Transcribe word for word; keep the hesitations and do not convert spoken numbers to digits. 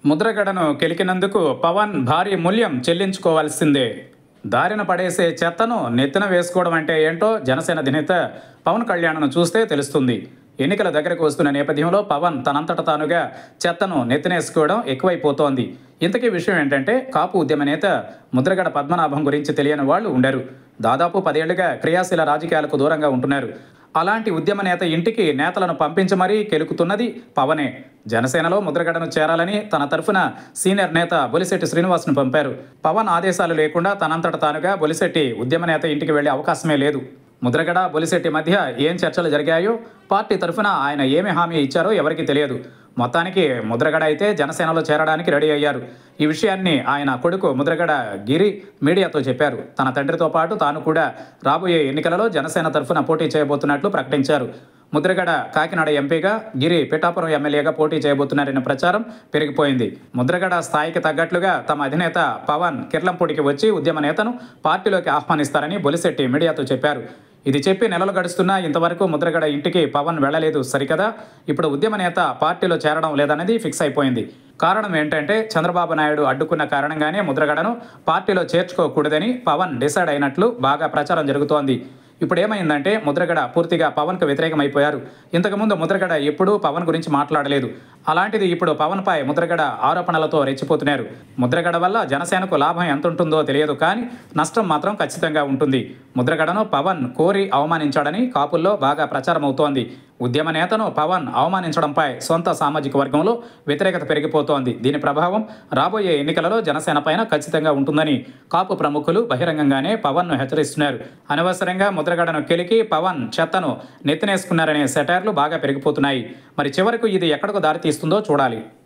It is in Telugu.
ముద్రగడను కెలికినందుకు పవన్ భారీ మూల్యం చెల్లించుకోవాల్సిందే. దారిన పడేసే చెత్తను నెత్తిన వేసుకోవడం అంటే ఏంటో జనసేన అధినేత పవన్ కళ్యాణ్ను చూస్తే తెలుస్తుంది. ఎన్నికల దగ్గరకు వస్తున్న నేపథ్యంలో పవన్ తనంతట తానుగా చెత్తను నెత్తినేసుకోవడం ఎక్కువైపోతోంది. ఇంతకీ విషయం ఏంటంటే, కాపు ఉద్యమ నేత ముద్రగడ పద్మనాభం గురించి తెలియని వాళ్ళు ఉండరు. దాదాపు పదేళ్లుగా క్రియాశీల రాజకీయాలకు దూరంగా ఉంటున్నారు. అలాంటి ఉద్యమ నేత ఇంటికి నేతలను పంపించి మరీ కెలుకుతున్నది పవనే. జనసేనలో ముద్రగడను చేరాలని తన తరఫున సీనియర్ నేత బొలిశెట్టి శ్రీనివాస్ను పంపారు. పవన్ ఆదేశాలు లేకుండా తనంతట తానుగా బొలిశెట్టి ఉద్యమ నేత ఇంటికి వెళ్లే అవకాశమే లేదు. ముద్రగడ బొలిశెట్టి మధ్య ఏం చర్చలు జరిగాయో, పార్టీ తరఫున ఆయన ఏమి హామీ ఇచ్చారో ఎవరికీ తెలియదు. మొత్తానికి ముద్రగడ అయితే జనసేనలో చేరడానికి రెడీ అయ్యారు. ఈ విషయాన్ని ఆయన కొడుకు ముద్రగడ గిరి మీడియాతో చెప్పారు. తన తండ్రితో పాటు తాను కూడా రాబోయే ఎన్నికలలో జనసేన తరఫున పోటీ చేయబోతున్నట్లు ప్రకటించారు. ముద్రగడ కాకినాడ ఎంపీగా, గిరి పిఠాపురం ఎమ్మెల్యేగా పోటీ చేయబోతున్నారనే ప్రచారం పెరిగిపోయింది. ముద్రగడ స్థాయికి తగ్గట్లుగా తమ అధినేత పవన్ కిర్లంపూడికి వచ్చి ఉద్యమ నేతను పార్టీలోకి ఆహ్వానిస్తారని బొలిశెట్టి మీడియాతో చెప్పారు. ఇది చెప్పి నెలలు గడుస్తున్నా ఇంతవరకు ముద్రగడ ఇంటికి పవన్ వెళ్లలేదు సరికదా. ఇప్పుడు ఉద్యమ నేత పార్టీలో చేరడం లేదన్నది ఫిక్స్ అయిపోయింది. కారణం ఏంటంటే, చంద్రబాబు నాయుడు అడ్డుకున్న కారణంగానే ముద్రగడను పార్టీలో చేర్చుకోకూడదని పవన్ డిసైడ్ అయినట్లు బాగా ప్రచారం జరుగుతోంది. ఇప్పుడు ఏమైందంటే, ముద్రగడ పూర్తిగా పవన్కు వ్యతిరేకమైపోయారు. ఇంతకుముందు ముద్రగడ ఎప్పుడూ పవన్ గురించి మాట్లాడలేదు. అలాంటిది ఇప్పుడు పవన్పై ముద్రగడ ఆరోపణలతో రెచ్చిపోతున్నారు. ముద్రగడ వల్ల జనసేనకు లాభం ఎంత ఉంటుందో తెలియదు, కానీ నష్టం మాత్రం ఖచ్చితంగా ఉంటుంది. ముద్రగడను పవన్ కోరి అవమానించాడని కాపుల్లో బాగా ప్రచారం అవుతోంది. ఉద్యమ నేతను పవన్ అవమానించడంపై సొంత సామాజిక వర్గంలో వ్యతిరేకత పెరిగిపోతోంది. దీని ప్రభావం రాబోయే ఎన్నికలలో జనసేన పైన ఖచ్చితంగా ఉంటుందని కాపు ప్రముఖులు బహిరంగంగానే పవన్ను హెచ్చరిస్తున్నారు. అనవసరంగా ముద్రగడను కెలికి పవన్ చెత్తను నెత్తినేసుకున్నారనే సెటైర్లు బాగా పెరిగిపోతున్నాయి. మరి చివరకు ఇది ఎక్కడకు దారితీస్తుందో చూడాలి.